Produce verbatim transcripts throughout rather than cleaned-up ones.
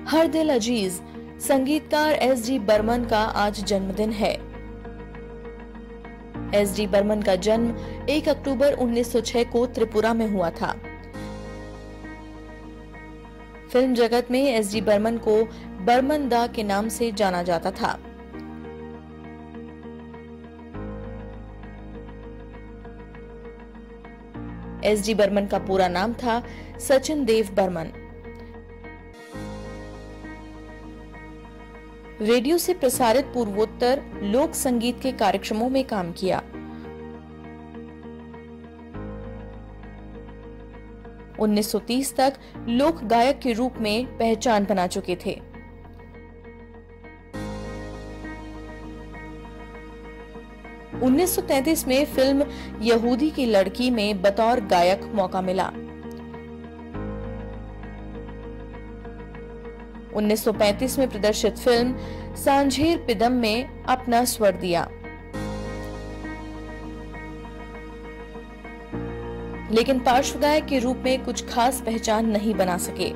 हर दिल अजीज संगीतकार S D Burman का आज जन्मदिन है। एस डी बर्मन का जन्म एक अक्टूबर उन्नीस सौ छह को त्रिपुरा में हुआ था। फिल्म जगत में एस डी बर्मन को बर्मन दा के नाम से जाना जाता था। एस डी बर्मन का पूरा नाम था सचिन देव बर्मन। रेडियो से प्रसारित पूर्वोत्तर लोक संगीत के कार्यक्रमों में काम किया। उन्नीस सौ तीस तक लोक गायक के रूप में पहचान बना चुके थे। उन्नीस सौ तैंतीस में फिल्म यहूदी की लड़की में बतौर गायक मौका मिला। उन्नीस सौ पैंतीस में प्रदर्शित फिल्म सांझेर पिदम में अपना स्वर दिया, लेकिन पार्श्व गायक के रूप में कुछ खास पहचान नहीं बना सके।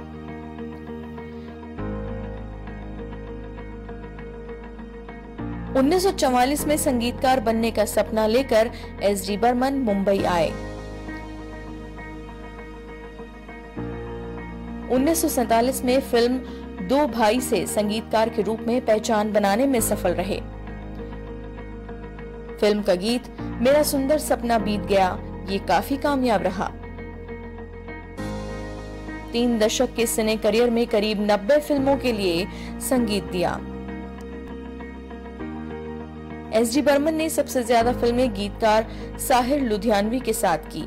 उन्नीस सौ चौवालीस में संगीतकार बनने का सपना लेकर एस डी बर्मन मुंबई आए। उन्नीस सौ सैंतालीस में फिल्म दो भाई से संगीतकार के रूप में पहचान बनाने में सफल रहे। फिल्म का गीत मेरा सुंदर सपना बीत गया ये काफी कामयाब रहा। तीन दशक के सिने करियर में करीब नब्बे फिल्मों के लिए संगीत दिया। एस डी बर्मन ने सबसे ज्यादा फिल्में गीतकार साहिर लुधियानवी के साथ की।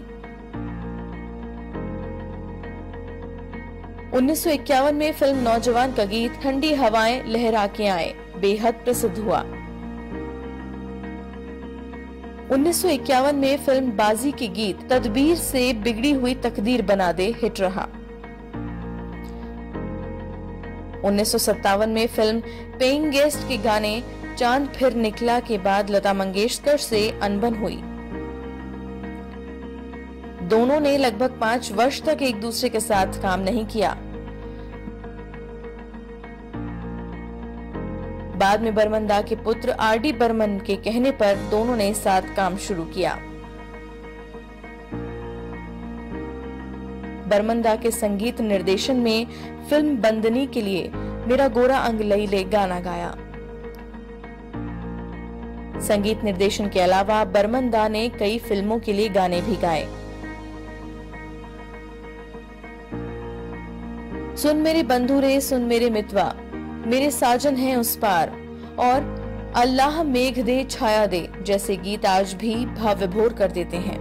उन्नीस सौ इक्यावन में फिल्म नौजवान का गीत ठंडी हवाएं लहरा के आए बेहद प्रसिद्ध हुआ। उन्नीस सौ इक्यावन में फिल्म बाजी के गीत तदबीर से बिगड़ी हुई तकदीर बना दे हिट रहा। उन्नीस सौ सत्तावन में फिल्म पेइंग गेस्ट के गाने चांद फिर निकला के बाद लता मंगेशकर से अनबन हुई। दोनों ने लगभग पांच वर्ष तक एक दूसरे के साथ काम नहीं किया। बाद में बर्मन दा के पुत्र आर डी बर्मन के कहने पर दोनों ने साथ काम शुरू किया। बर्मन दा के संगीत निर्देशन में फिल्म बंदनी के लिए मेरा गोरा अंग लई ले गाना गाया। संगीत निर्देशन के अलावा बर्मन दा ने कई फिल्मों के लिए गाने भी गाए। सुन मेरे बंधु रे सुन मेरे मितवा, मेरे साजन हैं उस पार और अल्लाह मेघ दे छाया दे जैसे गीत आज भी भाव विभोर कर देते हैं।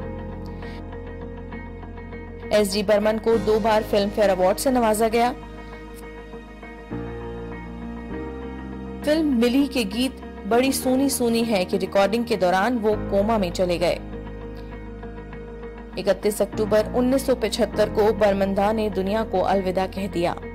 एस डी बर्मन को दो बार फिल्म फेयर अवार्ड से नवाजा गया। फिल्म मिली के गीत बड़ी सूनी सूनी है कि रिकॉर्डिंग के दौरान वो कोमा में चले गए। इकतीस अक्टूबर उन्नीस सौ पचहत्तर को बर्मन दा ने दुनिया को अलविदा कह दिया।